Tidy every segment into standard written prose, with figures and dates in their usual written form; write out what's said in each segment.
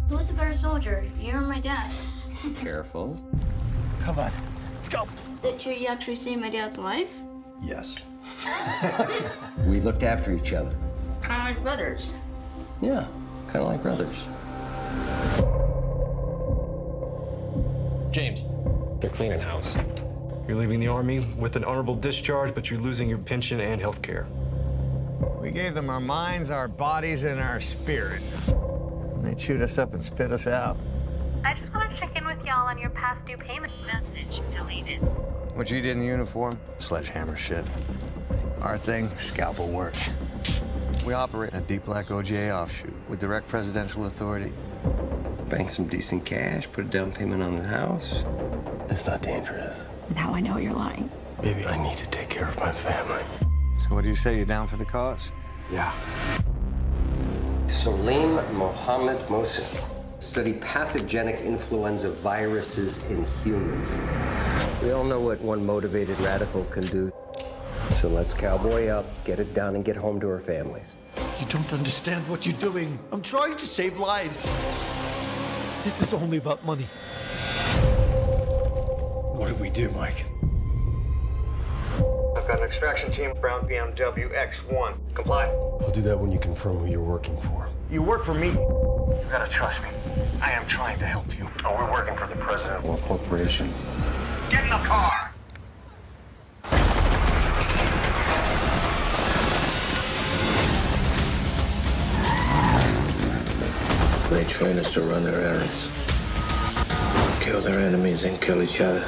Who's a better soldier, you or my dad? Careful. Come on, let's go. Did you actually see my dad's wife? Yes. We looked after each other. Kind of like brothers. Yeah, kind of like brothers. James, they're cleaning house. You're leaving the Army with an honorable discharge, but you're losing your pension and health care. We gave them our minds, our bodies, and our spirit. And they chewed us up and spit us out. I just want to check in with y'all on your past due payment. Message deleted. What you did in the uniform, sledgehammer shit. Our thing, scalpel work. We operate a deep black OGA offshoot with direct presidential authority. Bank some decent cash, put a down payment on the house. It's not dangerous. Now I know you're lying. Baby, I need to take care of my family. So what do you say, you down for the cause? Yeah. Salim Mohammed Mohsen studied pathogenic influenza viruses in humans. We all know what one motivated radical can do. So let's cowboy up, get it done, and get home to our families. You don't understand what you're doing. I'm trying to save lives. This is only about money. What did we do, Mike? I've got an extraction team, Brown BMW X1. Comply? I'll do that when you confirm who you're working for. You work for me. You gotta trust me. I am trying to help you. Oh, we're working for the president of a corporation. Get in the car! They train us to run their errands, kill their enemies, and kill each other.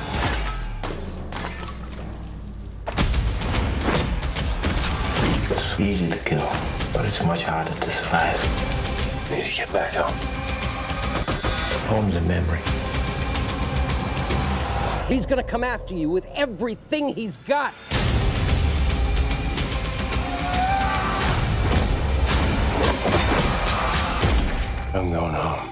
It's easy to kill, but it's much harder to survive. Need to get back home. Home's a memory. He's gonna come after you with everything he's got. I'm going home.